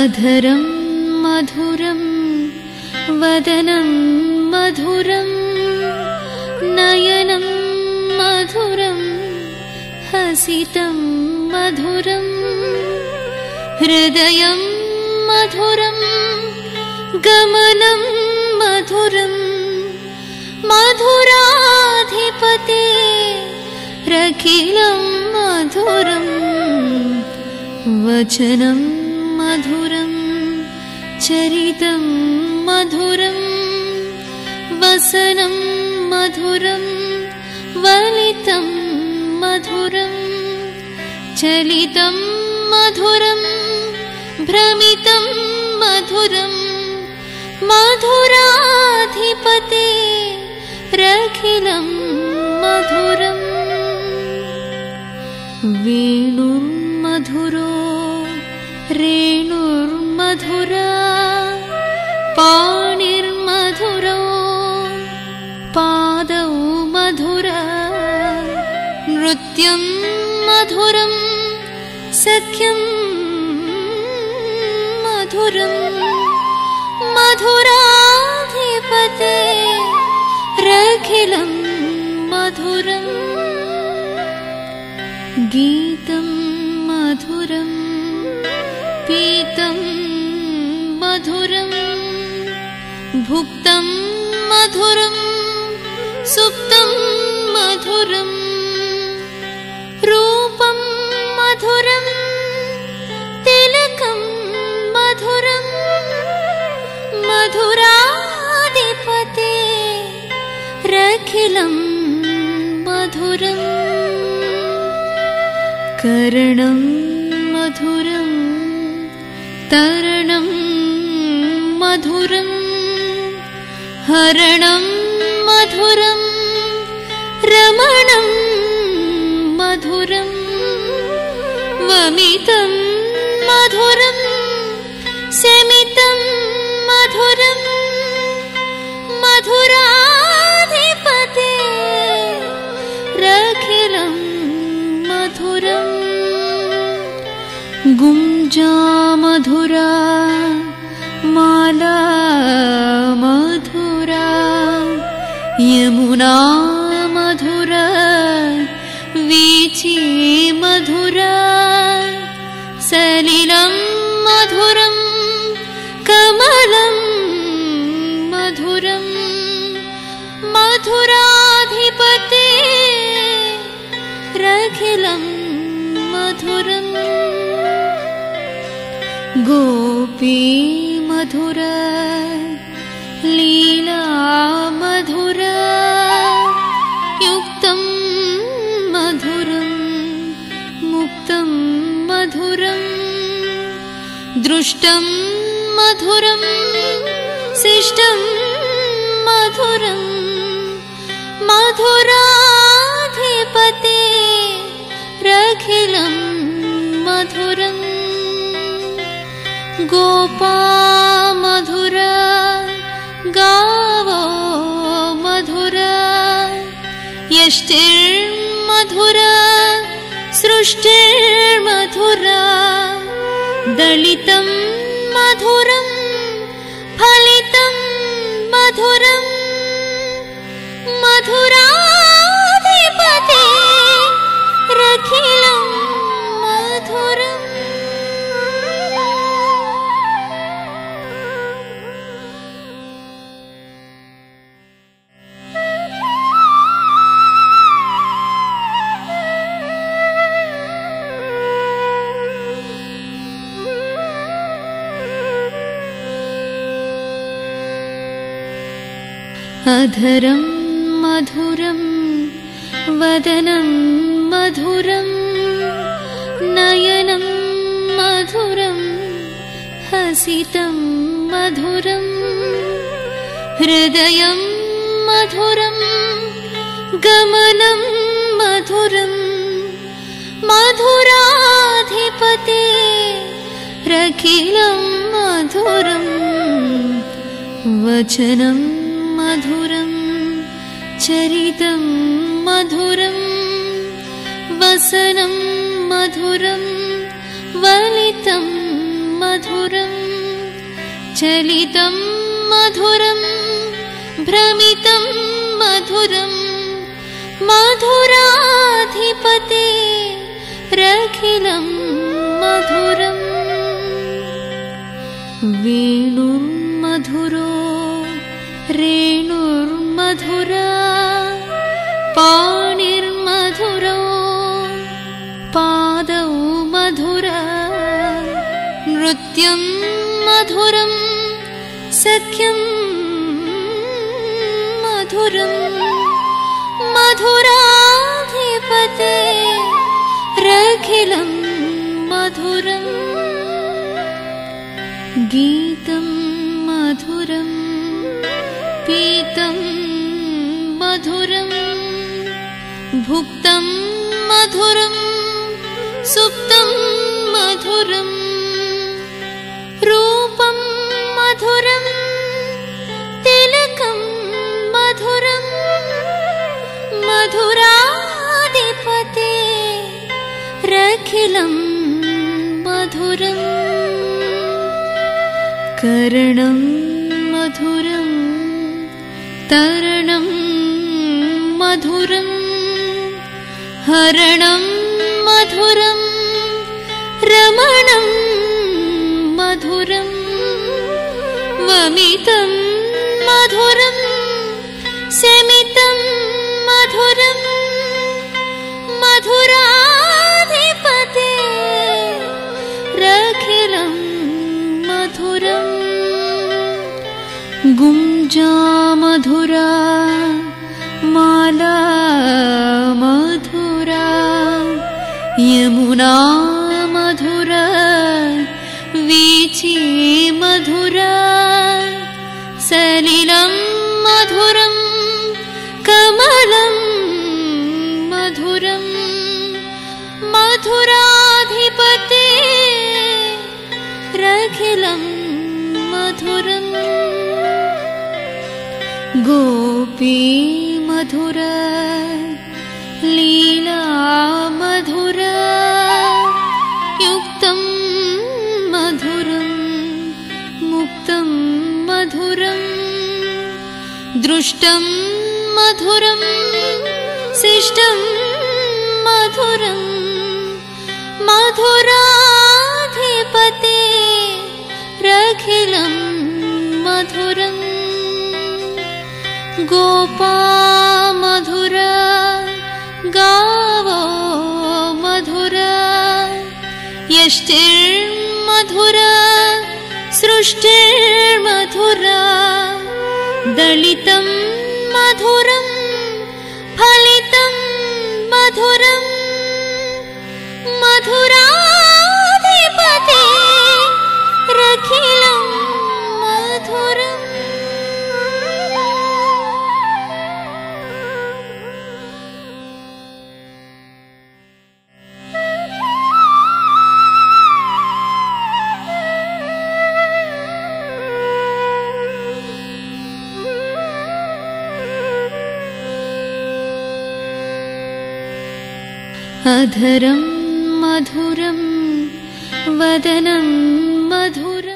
अधरं मधुरं वदनं मधुरं नयनं मधुरं हसितं मधुरं हृदयं मधुरं गमनं मधुरं मधुराधिपते रखिलं मधुरं वचनं मधुरं चरितं मधुरं वसनं मधुरं वलितं मधुरं चलितं मधुरं भ्रमितं मधुरं मधुराधिपते रखिलं मधुरम् वेणुर्मधुरो रेणुर्मधुरा पाणिर्मधुरो पादौ मधुरा नृत्यं मधुरं सख्यं मधुरं मधुराधिपते रखिलं मधुरम् गीतं मधुरं पीतं मधुरं भुक्तं मधुरं सुप्तं मधुरं रूपं मधुरं तिलकं मधुरं मधुराधिपते रखिलं मधुरम् करणं मधुरं तरणं मधुरं हरणं मधुरं रमणं मधुरं वमितं मधुरं सेमितं मधुरं मधुराधिपते रखिलं मधुरम् गुंजा मधुरा माला मधुरा यमुना मधुरा वीची मधुरा सलिलं मधुरं कमलं मधुरं मधुराधिपते रखिलं मधुरम् गोपी मधुरा लीला मधुरा युक्तं मधुरं मुक्तं मधुरं दृष्टं मधुरं शिष्टं मधुरं मधुराधिपते रखिलं मधुरम् गोपा मधुरा गावो मधुरा यष्टिर्मधुरा सृष्टिर्मधुरा दलितं मधुरं फलितं मधुरं मधुराधिपते रखिलं मधुरम् अधरं मधुरं वदनं मधुरं नयनं मधुरं हसितं मधुरं हृदयं मधुरं गमनं मधुरं मधुराधिपते रखिलं मधुरं वचनं मधुरं चरितं मधुरं वसनं मधुरं वलितं मधुरं मधुरं चलितं मधुरं भ्रमितं मधुरं मधुराधिपते रखिलं मधुरम् वेणुर्मधुरो रेणुर्मधुरा पाणिर्मधुरो पादौ मधुरा नृत्यं मधुरं सख्यं मधुरं मधुराधिपते रखिलं मधुरम् गीतं मधुरं पीतं मधुरं भुक्तं मधुरं सुप्तं मधुरं रूपं मधुरं तिलकं मधुरं मधुराधिपते रखिलं मधुरम् कर्णं मधुरं तरणं मधुरं हरणं मधुरं रमणं मधुरं वमितं मधुरं शमितं मधुरं मधुराधिपते रखिलं मधुरम् गुंजा मधुरा माला मधुरा यमुना मधुरा वीची मधुरा सलिलं मधुरं कमलं मधुरं मधुराधिपते रखिलं मधुरम् गोपी मधुरा लीला मधुरा युक्तं मधुरं मुक्तं मधुरं दृष्टं मधुरं शिष्टं मधुरं मधुराधिपते रखिलं मधुरम् गोपा मधुरा गावो मधुरा यष्टिर्मधुरा सृष्टिर्मधुरा दलितं मधुरं फलितं मधुरं मधुराधिपते रखिलं मधुरम् अधरं मधुरं वदनं मधुरम्